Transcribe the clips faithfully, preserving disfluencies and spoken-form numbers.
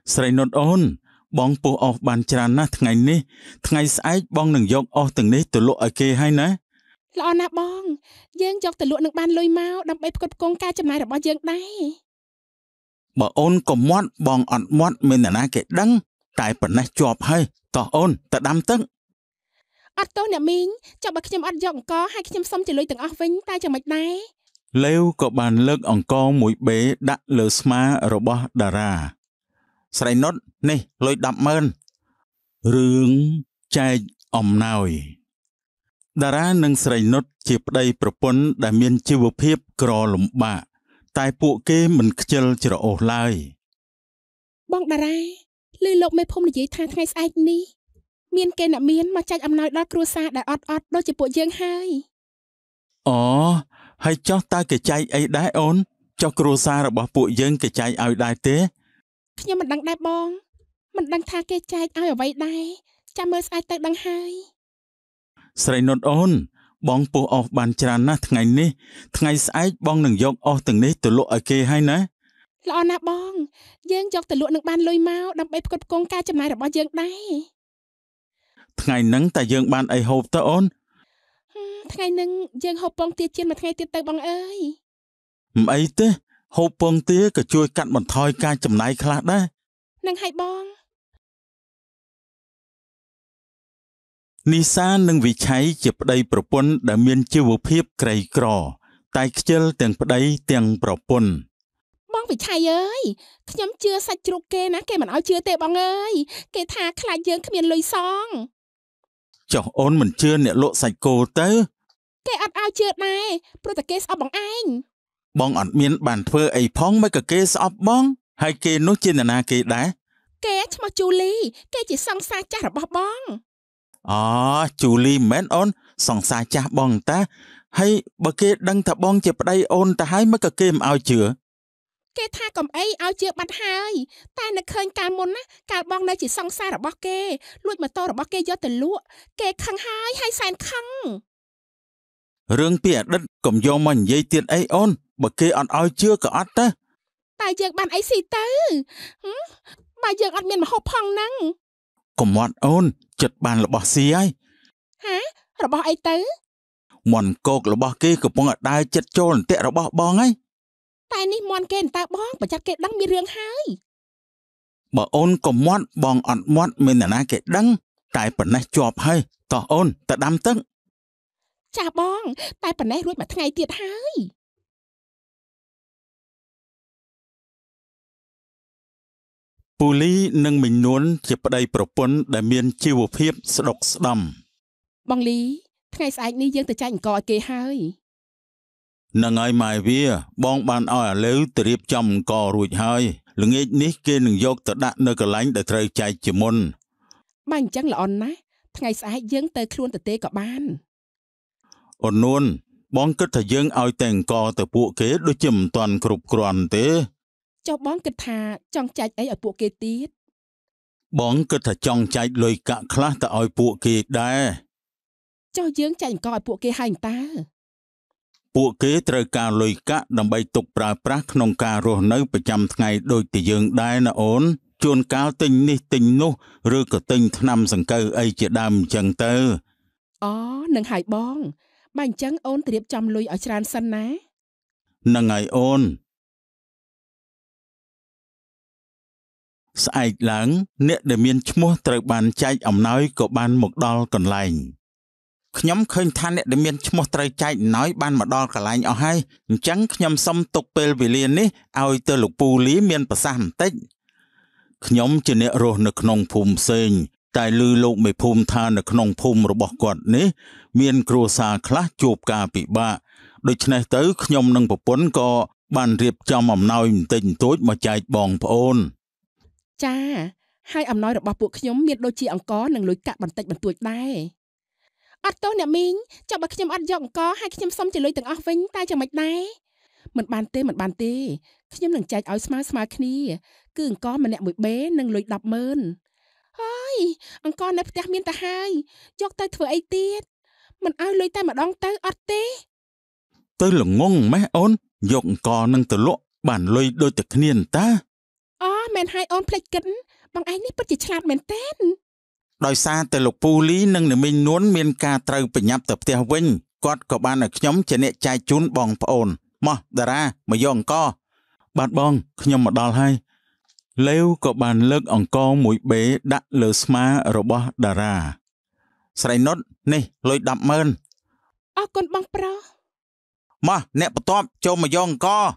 ស្រីនុតអូនបងពោះអស់បានច្រើនណាស់ថ្ងៃនេះថ្ងៃស្អែកបងនឹងយកអស់ទាំងនេះទៅលក់ឲ្យគេហើយណាល្អណាស់បងយើងយកទៅលក់នឹងបានលុយមកដើម្បីផ្គត់ផ្គង់ការចំណាយរបស់យើងដែរបើអូនកុំមាត់បងអត់មាត់មានអ្នកណាគេដឹងតែប៉ុណ្ណេះជាប់ហើយតោះអូនទៅដាំទឹកអត់ទោសអ្នកមីងចុះបើខ្ញុំអត់យកអង្គហើយខ្ញុំសុំជាលុយទាំងអស់វិញតែយ៉ាងម៉េចដែរលេវក៏បានលើកអង្គមួយបេដាក់លើស្មារបស់តារាស្រីនុតនេះលុយដប់ម៉ឺនរឿងចែកអំណោយតារានិងស្រីនុតជាប្តីប្រពន្ធដែលមានជីវភាពក្រលំបាកតែពួកគេមិនខ្ជិលច្រអូសឡើយបងតារាឮលោកមេភូមិនិយាយថាថ្ងៃស្អែកនេះមានគេអ្នកមានមកចែកអំណោយដល់គ្រួសារដែលអត់អត់ដូចជាពួកយើងហើយអូហើយចោះតើគេចែកអីដែរអូនចុះគ្រួសាររបស់ពួកយើងគេចែកឲ្យដែរទេខ្ញុំមិនដឹងដែរបងមិនដឹងថាគេចែកឲ្យអ្វីដែរចាំមើលស្អែកទៅដឹងហើយស្រីនុតអូនបងពោះអស់បានច្រើនណាស់ថ្ងៃនេះថ្ងៃស្អែកបងនឹងយកអស់ទាំងនេះទៅលក់ឲ្យគេហើយណាល្អណាស់បងយើងយកទៅលក់នឹងបានលុយមកដើម្បីផ្គត់ផ្គង់ការចំណាយរបស់យើងដែរថ្ងៃហ្នឹងតែយើងបានអីហូបទៅអូនថ្ងៃហ្នឹងយើងហូបពងទាចៀនមួយថ្ងៃទៀតទៅបងអើយមិនអីទេហូបពងទាក៏ជួយកាត់បន្ថយការចំណាយខ្លះដែរនឹងឲ្យបងនីសានិងវិឆ័យជាប្តីប្រពន្ធដែលមានជីវភាពក្រីក្រតែខ្ជិលទាំងប្តីទាំងប្រពន្ធបងវិឆ័យអើយខ្ញុំជឿសាច់ជ្រូកគេណាគេមិនឲ្យជឿទេបងអើយគេថាខ្លាចយើងគ្មានលុយសងចុះអូនមិនជឿអ្នកលក់សាច់គោទៅគេអត់ឲ្យជឿដែរព្រោះតែគេស្អប់បងឯងបងអត់មានបានធ្វើអីផងមិនក៏គេស្អប់បងហើយគេនោះជាអ្នកណាគេដែរគេឈ្មោះជូលីគេជាសង្សារចាស់របស់បងអូជូលីមែនអូនសង្សារចាស់បងតាហើយបើគេដឹងថាបងជាប្តីអូនទៅហើយមិនក៏គេមិនឲ្យជឿគេថាកុំអីឲ្យជឿបាត់ហើយតែនៅឃើញកាលមុនណាកាលបងនៅជាសង្សាររបស់គេលួចម៉ូតូរបស់គេយកទៅលក់គេខឹងហើយហើយសែនខឹងរឿងពីអតីតកុំយកមកនិយាយទៀតអីអូនបើគេអត់ឲ្យជឿក៏អត់ទៅតែយើងបានអីស៊ីទៅបើយើងអត់មានមហូបផងហ្នឹងកុំមាត់អូនចិត្តបានរបស់ស៊ីហើយហារបស់អីទៅមន់គោករបស់គេកំពុងដើរចិត្តចូលអន្ទាក់របស់បងហើយតែនេះមន់គេតើបងប្រចាំគេដឹងមានរឿងហើយបើអូនកុំមាត់បងអត់មាត់មានអ្នកណាគេដឹងតែប៉ុណ្ណេះជាប់ហើយតោះអូនទៅដាំទឹកចាបងតែប៉ុណ្ណេះរួចមួយថ្ងៃទៀតហើយពូលីនិងមីនួនជាប្តីប្រពន្ធដែលមានជីវភាពស្ដុកស្ដំបងលីថ្ងៃស្អែកនេះយើងទៅចែកអង្គឲ្យគេហើយនឹងឲ្យម៉ែវាបងបានឲ្យអាឡូវទៅរៀបចំអង្គរួចហើយល្ងាចនេះគេនឹងយកទៅដាក់នៅកន្លែងដែលត្រូវចែកជាមុនបើអញ្ចឹងល្អណាស់ថ្ងៃស្អែកយើងទៅខ្លួនទៅទេក៏បានអូននួនបងគិតថាយើងឲ្យតែអង្គទៅពួកគេដូចជាមិនទាន់គ្រប់គ្រាន់ទេចុះបងគិតថាចង់ចែកអីឲ្យពួកគេទៀតបងគិតថាចង់ចែកលុយកាក់ខ្លះទៅឲ្យពួកគេដែរចុះយើងចែកអង្គឲ្យពួកគេហើយតើពួកគេត្រូវការលុយកាក់ដើម្បីទុកប្រើប្រាស់ក្នុងការរស់នៅប្រចាំថ្ងៃដូចតែយើងដែរណាអូនជួនកាលទិញនេះទិញនោះឬក៏ទិញថ្នាំសង្កូវអីជាដើមអញ្ចឹងទៅអូនឹងហើយបងបើអញ្ចឹងអូនត្រៀមចំលុយឲ្យច្រើនសិនណានឹងហើយអូនស្អែកឡើងអ្នកដែលមានឈ្មោះត្រូវបានចែកអំណោយក៏បានមកដល់កន្លែងខ្ញុំឃើញថាអ្នកដែលមានឈ្មោះត្រូវចែកអំណោយបានមកដល់កន្លែងអស់ហើយអញ្ចឹងខ្ញុំសុំទុកពេលវេលានេះឲ្យទៅលោកពូលីមានប្រសាសន៍បន្តិចខ្ញុំជាអ្នករស់នៅក្នុងភូមិផ្សេងតែឮលោកមេភូមិថានៅក្នុងភូមិរបស់គាត់នេះមានគ្រួសារខ្លះជួបការពិបាកដូច្នេះទៅខ្ញុំនិងប្រពន្ធក៏បានរៀបចំអំណោយបន្តិចបន្តួចមកចែកបងប្អូនចាហើយអំណោយរបស់ពួកខ្ញុំមានដូចជាអង្គនិងលុយកាក់បន្តិចបន្តួចដែរអត់ទោសអ្នកមីងចាំបើខ្ញុំអត់យកអង្គហើយខ្ញុំសុំជាលុយទាំងអស់វិញតែយ៉ាងម៉េចដែរមិនបានទេមិនបានទេខ្ញុំនឹងចែកឲ្យស្មើស្មើគ្នាគឺអង្គម្នាក់មួយបេនិងលុយដប់ម៉ឺនហើយអង្គនៅផ្ទះមានតែហើយយកទៅធ្វើអីទៀតមិនឲ្យលុយតែម្ដងទៅអត់ទេទៅល្ងងម៉េះអូនយកអង្គនឹងទៅលក់បានលុយដូចតែគ្នាតាអូស់មែនហើយអូនភ្លេចគិតបងឯងនេះពិតជាឆ្លាតមែនតើដោយសារតែលោកពូលីនិងអ្នកមីងនួនមានការត្រូវប្រញាប់ទៅផ្ទះវិញគាត់ក៏បានឲ្យខ្ញុំជាអ្នកចែកជូនបងប្អូនមកតារាមកយកអង្ករបាទបងខ្ញុំមកដល់ហើយលេវក៏បានលើកអង្ករមួយបេដាក់លើស្មារបស់តារាស្រីនុតនេះលុយ ដប់ម៉ឺនអរគុណបងប្រុសមកអ្នកបន្ទាប់ចូលមកយកអង្ករ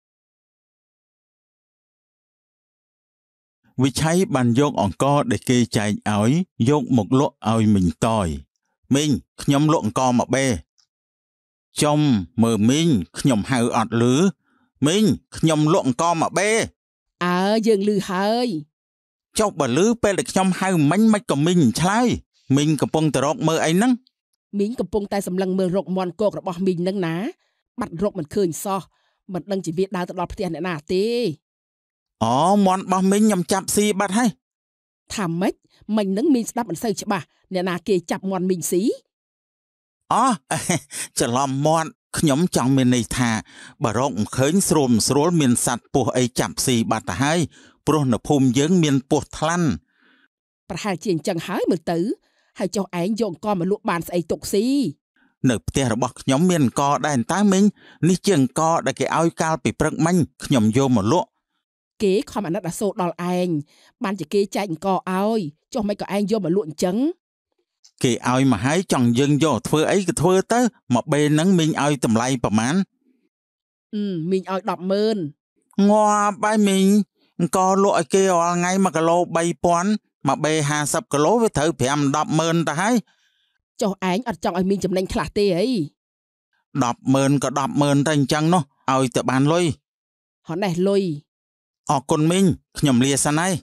វិឆ័យបានយកអង្ករដែលគេចែកឲ្យយកមកលក់ឲ្យមីងតយមីងខ្ញុំលក់អង្ករមកបេចំមើលមីងខ្ញុំហៅអត់លឺមីងខ្ញុំលក់អង្ករមកបេអើយើងលឺហើយចុះបើលឺពេលដែលខ្ញុំហៅមិញមិនក៏មីងឆ្លើយមីងកំពុងតែរកមើលអីហ្នឹងមីងកំពុងតែសម្លឹងមើលរកមន់គោករបស់មីងហ្នឹងណាបាត់រកមិនឃើញសោះមិនដឹងជាវាដើរទៅដល់ផ្ទះអ្នកណាទេអូមន់របស់មីងខ្ញុំចាប់ស៊ីបាត់ហើយថាម៉េចមិញហ្នឹងមីងស្ដាប់មិនសូវច្បាស់អ្នកណាគេចាប់មន់មីងស៊ីអូច្រឡំមាត់ខ្ញុំចង់មានន័យថាបើរកមិនឃើញស្រួលស្រួលមានសត្វពស់អីចាប់ស៊ីបាត់ទៅហើយព្រោះនៅភូមិយើងមានពស់ថ្លាន់ប្រហែលជាអញ្ចឹងហើយមើលទៅហើយចុះឯងយកអង្គមកលក់បានស្អីទុកស៊ីនៅផ្ទះរបស់ខ្ញុំមានអង្គដែរតើមីងនេះជាអង្គដែលគេឲ្យកាលពីព្រឹកមិញខ្ញុំយកមកលក់គេខំអាណិតអាសូរដល់ឯងបានជាគេចែកអង្គឲ្យចុះមិនក៏ឯងយកមកលក់អញ្ចឹងគេឲ្យមកហើយចង់យើងយកធ្វើអីក៏ធ្វើទៅមកបេហ្នឹងមីងឲ្យតម្លៃប្រមាណអឺមីងឲ្យ ដប់ម៉ឺនងាប់ហើយមីងអង្គលក់ឲ្យគេរាល់ថ្ងៃមួយគីឡូ បីពាន់មកបេហាសិបគីឡូវាត្រូវ ប្រាំ ដប់ម៉ឺនទៅហើយចុះឯងអត់ចង់ឲ្យមីងចំណេញខ្លះទេអីដប់ម៉ឺនក៏ ដប់ម៉ឺន ទៅអញ្ចឹងនោះឲ្យតែបានលុយហ៎ណេះលុយអរគុណមីងខ្ញុំលាសិនហើយ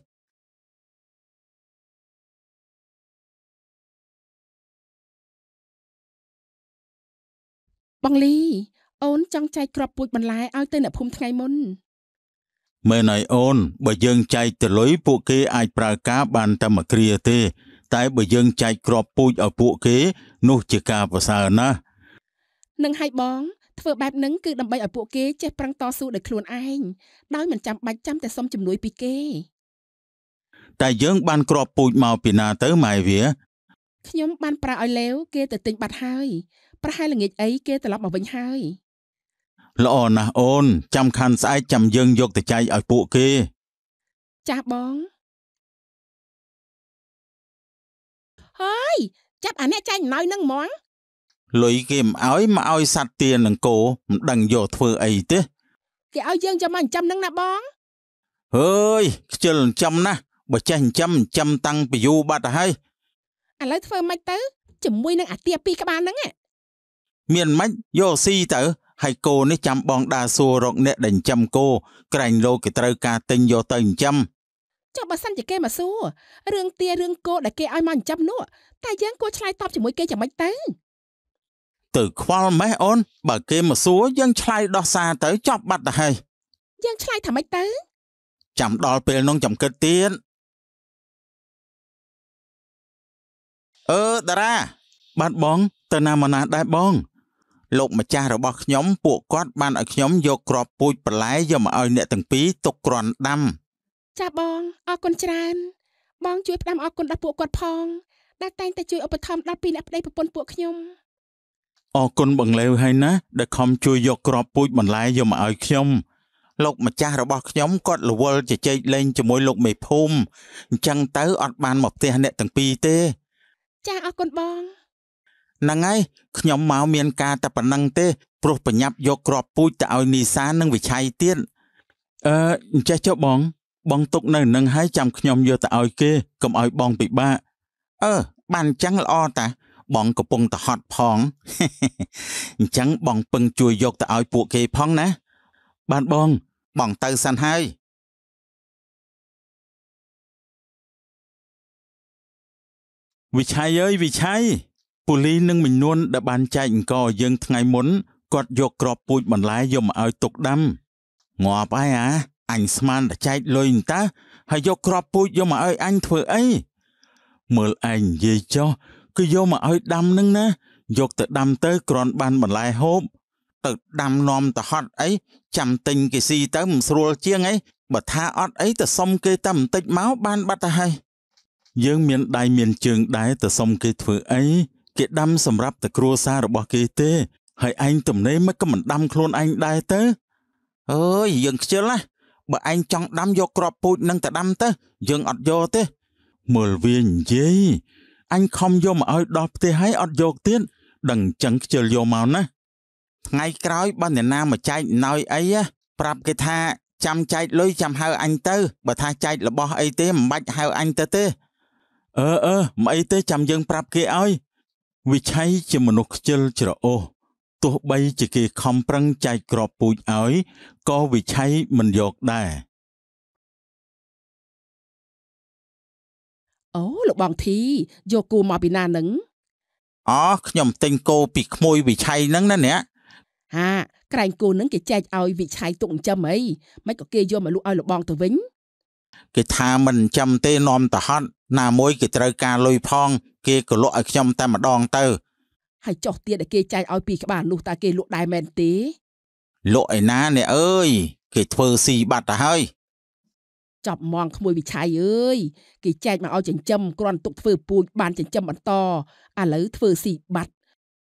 បងលីអូនចង់ចែកគ្រាប់ពូជបន្លែឲ្យទៅអ្នកភូមិថ្ងៃមុនមែនហើយអូនបើយើងចែកទៅលុយពួកគេអាចប្រើការបានតែមួយគ្រាទេតែបើយើងចែកគ្រាប់ពូជឲ្យពួកគេនោះជាការប្រសើរណាស់នឹងឲ្យបងធ្វើបែបហ្នឹងគឺដើម្បីឲ្យពួកគេចេះប្រឹងតស៊ូដោយខ្លួនឯងដោយមិនចាំបាច់ចាំតែសុំជំនួយពីគេតែយើងបានគ្រាប់ពូជមកពីណាទៅម៉ែវាខ្ញុំបានប្រើឲ្យលេវគេទៅទិញបាត់ហើយប្រហែលល្ងាចអីគេត្រឡប់មកវិញហើយល្អណាស់អូនចាំខានស្អែកចាំយើងយកទៅចែកឲ្យពួកគេចាស់បងហើយចាប់អាអ្នកចែកអំណោយនឹងហ្មងលុយគេមិនឲ្យមកឲ្យសត្វទានឹងគោមិនដឹងយកធ្វើអីទេគេឲ្យយើងចាំមកចិញ្ចឹមនឹងណាបងអើយខ្ជិលចិញ្ចឹមណាស់បើចេះចិញ្ចឹមចិញ្ចឹមតាំងពីយូរបាត់ទៅហើយឥឡូវធ្វើម៉េចទៅជាមួយនឹងអាទាពីរក្បាលហ្នឹងមានម៉េចយកស៊ីទៅហើយគោនេះចាំបងដើរសួររកអ្នកដែលចិញ្ចឹមគោក្រែងលោកគេត្រូវការទិញយកទៅចិញ្ចឹមចុះបើសិនជាគេមកសួររឿងទារឿងគោដែលគេឲ្យមកចិញ្ចឹមនោះតែយើងគួរឆ្លើយតបជាមួយគេយ៉ាងម៉េចទៅទៅខ្វល់ម៉េះអូនបើគេមកសួរយើងឆ្លើយដោះសារទៅចប់បាត់ទៅហើយយើងឆ្លើយថាម៉េចទៅចាំដល់ពេលនោះចាំគិតទៀតអឺតារាបាទបងទៅណាមកណាដែរបងលោកម្ចាស់របស់ខ្ញុំពួកគាត់បានឲ្យខ្ញុំយកគ្រាប់ពូជបន្លែយកមកឲ្យអ្នកទាំងពីរទុកគ្រាន់ដាំចាបងអរគុណច្រើនបងជួយផ្ដាំអរគុណដល់ពួកគាត់ផងដែលតែងតែជួយឧបត្ថម្ភដល់ពីអ្នកប្តីប្រពន្ធពួកខ្ញុំអរគុណបងលេវហើយណាដែលខំជួយយកគ្រាប់ពូជបន្លែយកមកឲ្យខ្ញុំលោកម្ចាស់របស់ខ្ញុំគាត់រវល់ជជែកលេងជាមួយលោកមេភូមិអញ្ចឹងទៅអត់បានមកផ្ទះអ្នកទាំងពីរទេចាអរគុណបងហ្នឹងហើយខ្ញុំមកមានការតែប៉ុណ្្នឹងទេព្រោះប្រញាប់យកគ្រាប់ពូជទៅឲ្យនីសានិងវិឆ័យទៀតអឺអញ្ចេះចុះបងបងទុកនៅនឹងហើយចាំខ្ញុំយកទៅឲ្យគេកុំឲ្យបងពិបាកអឺបានអញ្ចឹងល្អតាបងកំពុងតែហត់ផងអញ្ចឹងបងពឹងជួយយកទៅឲ្យពួកគេផងណាបានបងបងទៅសិនហើយវិឆ័យអើយវិឆ័យពូលីនិងមីនួនដែលបានចែកអង្គយើងថ្ងៃមុនគាត់យកគ្រាប់ពូជបន្លែយកមកឲ្យទុកដាំងាប់ហើយអាអញស្មានតែចែកលុយតើហើយយកគ្រាប់ពូជយកមកឲ្យអញធ្វើអីមើលឯងនិយាយចុះគឺយកមកឲ្យដាំនឹងណាយកទៅដាំទៅគ្រាន់បានបន្លែហូបទៅដាំនាំទៅហត់អីចាំទិញគេស៊ីទៅមិនស្រួលជាងអីបើថាអត់អីទៅសុំគេតែបន្តិចមកបានបាត់ទៅហើយយើងមានដៃមានជើងដែរទៅសុំគេធ្វើអីគេដាំសម្រាប់តែគ្រួសាររបស់គេទេហើយឯងទំនេរមិនក៏មិនដាំខ្លួនឯងដែរទៅអើយយើងខ្ជិលណាបើឯងចង់ដាំយកគ្រាប់ពូជនឹងទៅដាំទៅយើងអត់យកទេមើលវានិយាយអញខំយកមកឲ្យដល់ផ្ទះហើយអត់យកទៀតដឹងចឹងខ្ជិលយកមកណាថ្ងៃក្រោយបើអ្នកណាមកចែកណយអីប្រាប់គេថាចាំចែកលុយចាំហៅអញទៅបើថាចែករបស់អីទេមិនបាច់ហៅអញទៅទេអឺអឺមិនអីទេចាំយើងប្រាប់គេឲ្យវិឆ័យជាមនុស្សខ្ជិលច្រអូសទោះបីជាគេខំប្រឹងចែកគ្រាប់ពូជឲ្យក៏វិឆ័យមិនយកដែរអូលោកបងធីយកគូមកពីណានឹងអូខ្ញុំទិញគោពីក្មួយវិឆ័យហ្នឹងណាអ្នកហាក្រែងគូនឹងគេចែកឲ្យវិឆ័យទុកចិញ្ចឹមអីមិនក៏គេយកមកលក់ឲ្យលោកបងទៅវិញគេថាមិនចិញ្ចឹមទេនាំទៅហត់ណាមួយគេត្រូវការលុយផងគេក៏លក់ឲ្យខ្ញុំតែម្ដងទៅហើយចុះទៀតដែលគេចែកឲ្យពីក្បាលនោះតើគេលក់ដែរមែនទេលក់ឯណាអ្នកអើយគេធ្វើស៊ីបាត់ទៅហើយចាប់មងក្មួយវិឆ័យអើយគេចែកមកឲ្យចិញ្ចឹមគ្រាន់ទុកធ្វើពូជបានចិញ្ចឹមបន្តឥឡូវធ្វើស៊ីបាត់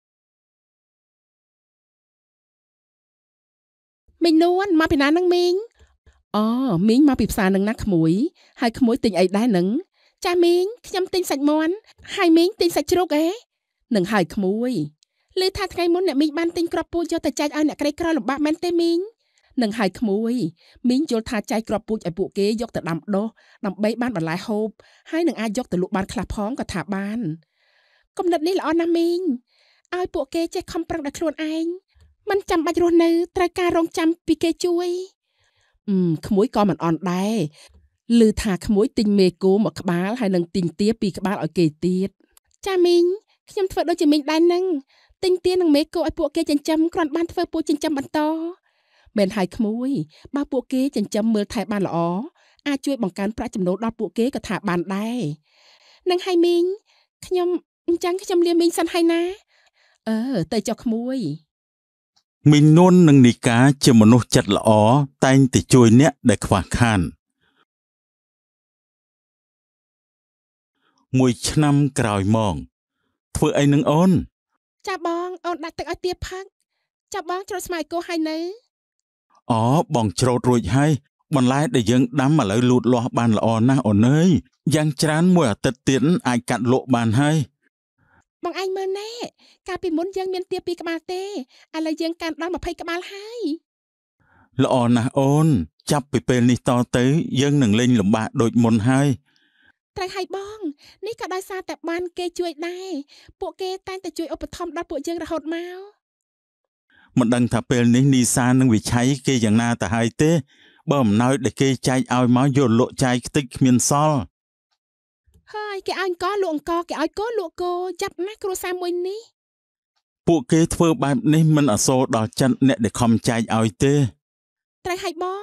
មីងនួនមកពីណានឹងមីងអូមីងមកពីផ្សារនឹងណាក្មួយហើយក្មួយទិញអីដែរនឹងចាមីងខ្ញុំទិញសាច់មាន់ហើយមីងទិញសាច់ជ្រូកអេនឹងហើយក្មួយឮថាថ្ងៃមុនអ្នកមីងបានទិញគ្រាប់ពូជយកទៅចែកឲ្យអ្នកក្រីក្រលំបាកមែនទេមីងនឹងហើយក្មួយមីងយល់ថាចែកគ្រាប់ពូជឲ្យពួកគេយកទៅដាំដុះដើម្បីបានបន្លែហូបហើយនឹងអាចយកទៅលក់បានខ្លះផងក៏ថាបានគំនិតនេះល្អណាស់មីងឲ្យពួកគេចេះខំប្រឹងដោយខ្លួនឯងមិនចាំបាច់រស់នៅត្រូវការរងចាំពីគេជួយអឺក្មួយក៏មិនអន់ដែរឮថាក្មួយទិញមេគោមួយក្បាលហើយនឹងទិញទាពីរក្បាលឲ្យគេទៀតចាមីងខ្ញុំធ្វើដូចជាមីងដែរនឹងទិញទានឹងមេគោឲ្យពួកគេចិញ្ចឹមគ្រាន់បានធ្វើពូជចិញ្ចឹមបន្តមែនហើយក្មួយបើពួកគេចិញ្ចឹមមើលថែបានល្អអាចជួយបង្កើនប្រាក់ចំណូលដល់ពួកគេក៏ថាបានដែរនឹងហើយមីងខ្ញុំអញ្ចឹងខ្ញុំលាមីងសិនហើយណាអឺទៅចុះក្មួយមីងនួននិងនីកាជាមនុស្សចិត្តល្អតែងតែជួយអ្នកដែលខ្វះខានមួយឆ្នាំក្រោយមកធ្វើអីនឹងអូនចាបងអូនដាក់ទឹកឲ្យទាផឹកចាបងច្រូតស្មៅគោហើយនៅអូបងច្រូតរួចហើយបន្លែដែលយើងដាំឥឡូវលូតលាស់បានល្អណាស់អូនអើយយ៉ាងច្រើនមួយអាទិត្យទៀតអាចកាត់លក់បានហើយបងឯងមើលណែកាលពីមុនយើងមានទាពីរក្បាលទេឥឡូវយើងកាន់ដល់ម្ភៃក្បាលហើយល្អណាស់អូនចាប់ពីពេលនេះតទៅយើងនឹងលេងលំបាកដូចមុនហើយត្រូវហើយបងនេះក៏ដោយសារតែបានគេជួយដែរពួកគេតែងតែជួយឧបត្ថម្ភដល់ពួកយើងរហូតមកមិនដឹងថាពេលនេះនីសានិងវិឆ័យគេយ៉ាងណាទៅហើយទេបើអំណោយដែលគេចែកឲ្យមកយកលក់ចាយខ្ទេចគ្មានសល់ហើយគេឲ្យអង្គលក់អង្គគេឲ្យគោលក់គោចាប់ណាស់គ្រួសារមួយនេះពួកគេធ្វើបែបនេះមិនអសូរដល់ចិត្តអ្នកដែលខំចែកឲ្យទេត្រូវហើយបង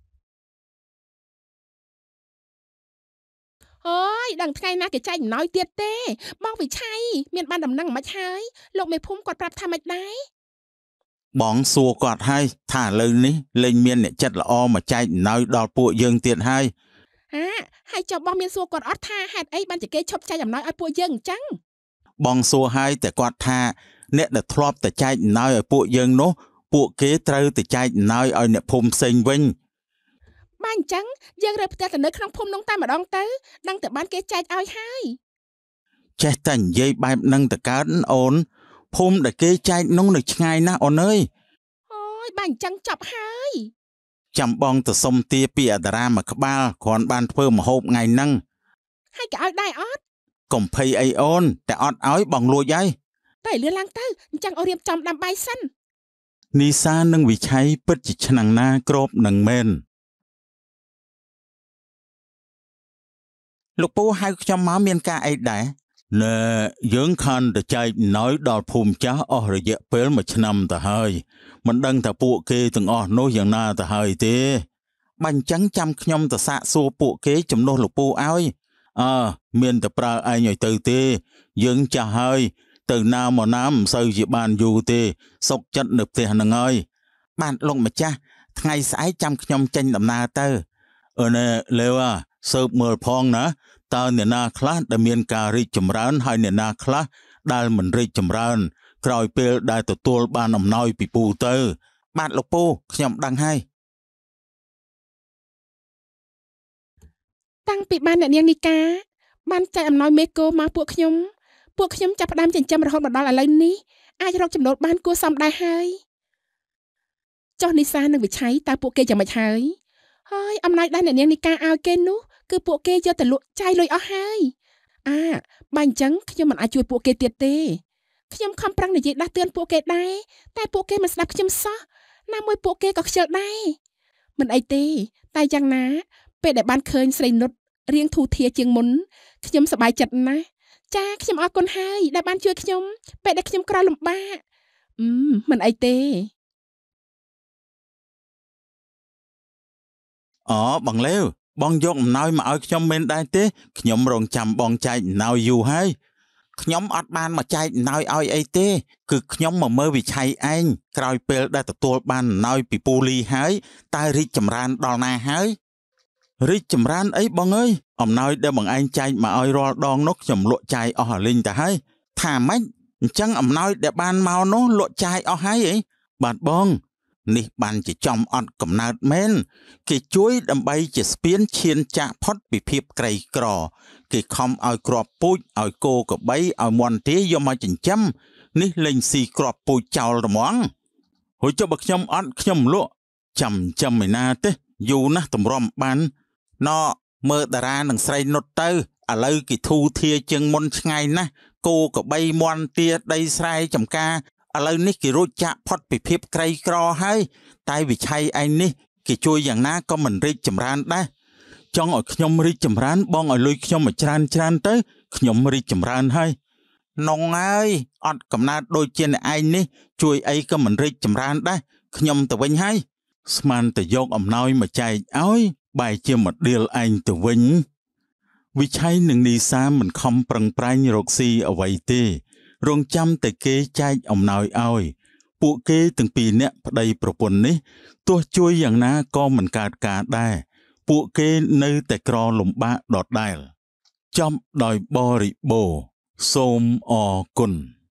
អូយដឹងថ្ងៃណាគេចែកអំណោយទៀតទេបងវិឆ័យមានបានដំណឹងមិនហើយលោកមេភូមិគាត់ប្រាប់ថាមិនដែរបងសួរគាត់ហើយថាឥឡូវនេះលែងមានអ្នកចិត្តល្អមកចែកអំណោយដល់ពួកយើងទៀតហើយហាហើយចុះបងមានសួរគាត់អត់ថាហេតុអីបានជាគេឈប់ចែកអំណោយឲ្យពួកយើងអញ្ចឹងបងសួរហើយតែគាត់ថាអ្នកដែលធ្លាប់តែចែកអំណោយឲ្យពួកយើងនោះពួកគេត្រូវតែចែកអំណោយឲ្យអ្នកភូមិផ្សេងវិញបានអញ្ចឹងយើងរើផ្ទះទៅនៅក្នុងភូមិនោះតែម្ដងទៅដឹងតែបានគេចែកឲ្យហើយចេះតែនិយាយបែបហ្នឹងតកើតអូនភូមិដែលគេចែកនោះនៅឆ្ងាយណាស់អូនអើយអូយបានអញ្ចឹងចប់ហើយចាំបងទៅសុំទាពីអាតារាមួយក្បាលគ្រាន់បានធ្វើម្ហូបថ្ងៃហ្នឹងហើយគេឲ្យដែរអត់កុំភ័យអីអូនតែអត់ឲ្យបងលួចហើយតែលឿនឡើងទៅអញ្ចឹងអូនរៀបចំដាំបាយសិននីសានិងវិឆ័យពិតជាឆ្នាំងណាក្របនឹងមែនលោកពូហៅខ្ញុំមកមានការអីដែរណែយើងខានទៅចែកណយដល់ភូមិចាស់អស់រយៈពេលមួយឆ្នាំទៅហើយមិនដឹងថាពួកគេទាំងអស់នោះយ៉ាងណាទៅហើយទេបាញ់ចឹងចាំខ្ញុំទៅសាកសួរពួកគេជំនួសលោកពូឲ្យអើមានតែប្រើឯងឲ្យទៅទេយើងចាស់ហើយទៅណាមកណាមិនសូវជាបានយូរទេសុកចិត្តនៅផ្ទះនឹងហើយបាទលោកម្ចាស់ថ្ងៃស្អែកចាំខ្ញុំចេញដំណើរទៅអឺណែលេវសើបមើលផងណាតើអ្នកណាខ្លះដែលមានការរីកចម្រើនហើយអ្នកណាខ្លះដែលមិនរីកចម្រើនក្រោយពេលដែលទទួលបានអំណោយពីពូទៅបាទលោកពូខ្ញុំដឹងហើយតាំងពីបានអ្នកនាងនីកាបានចែកអំណោយមេកូមកពួកខ្ញុំពួកខ្ញុំចាប់ផ្ដើមចិញ្ចឹមរហូតមកដល់ឥឡូវនេះអាចរកចំណូលបានគួរសមដែរហើយចុះនីសានិងវិឆ័យតើពួកគេយ៉ាងម៉េចហើយហើយអំណោយដែលអ្នកនាងនីកាឲ្យគេនោះគឺពួកគេយកទៅលក់ចាយលុយអស់ហើយអាបើអញ្ចឹងខ្ញុំមិនអាចជួយពួកគេទៀតទេខ្ញុំខំប្រឹងនិយាយដាស់តឿនពួកគេដែរតែពួកគេមិនស្ដាប់ខ្ញុំសោះណាមួយពួកគេក៏ខ្ជិលដែរមិនអីទេតែយ៉ាងណាពេលដែលបានឃើញស្រីនុតរៀងធូធាជាងមុនខ្ញុំសប្បាយចិត្តណាស់ចាខ្ញុំអរគុណហើយដែលបានជួយខ្ញុំពេលដែលខ្ញុំក្រលំបាកអឺមិនអីទេអូបងលេវបងយកអំណោយមកឲ្យខ្ញុំមែនដែរទេខ្ញុំរងចាំបងចែកអំណោយយូរហើយខ្ញុំអត់បានមកចែកអំណោយឲ្យអីទេគឺខ្ញុំមកមើលវិឆ័យឯងក្រោយពេលដែលទទួលបានអំណោយពីពូលីហើយតើរីកចម្រើនដល់ណាហើយរីកចម្រើនអីបងអើយអំណោយដែលបងឯងចែកមកឲ្យរាល់ដងនោះខ្ញុំលក់ចាយអស់ហើយលេងទៅហើយថាម៉េចអញ្ចឹងអំណោយដែលបានមកនោះលក់ចាយអស់ហើយអីបាទបងនេះបានជាចំអត់កំណើតមែនគេជួយដើម្បីជាស្ពានឈានចាក់ផុតពីភាពក្រីក្រគេខំឲ្យគ្រាប់ពូជឲ្យគោក្របីឲ្យមាន់ទាយកមកចិញ្ចឹមនេះលេងស៊ីគ្រាប់ពូជចោលហ្មងហួយចុះបើខ្ញុំអត់ខ្ញុំលក់ចាំចាំឯណាទេយូរណាស់តម្រាំបានណមើលតារានឹងស្រីនុតទៅឥឡូវគេធូធាជាងមុនឆ្ងាយណាស់គោក្របីមាន់ទាដីស្រែចំការឥឡូវនេះគេរួចចាក់ផុតពីភាពក្រីក្រហើយតែវិឆ័យឯងនេះគេជួយយ៉ាងណាក៏មិនរីកចម្រើនដែរចង់ឲ្យខ្ញុំរីកចម្រើនបងឲ្យលុយខ្ញុំមកច្រើនច្រើនទៅខ្ញុំរីកចម្រើនហើយនងហើយអត់កំណើតដូចជាអ្នកឯងនេះជួយអីក៏មិនរីកចម្រើនដែរខ្ញុំទៅវិញហើយស្មានតែយកអំណោយមកចែកឲ្យបែរជាមកដៀលឯងទៅវិញវិឆ័យនឹងនីសាមិនខំប្រឹងប្រែងរកស៊ីអ្វីទេរងចាំតែគេចែកអំណោយឲ្យពួកគេទាំងពីរនាក់ប្តីប្រពន្ធនេះទោះជួយយ៉ាងណាក៏មិនកើតការដែរពួកគេនៅតែក្រលំបាកដដែលចំដោយបរិបូរសូមអរគុណ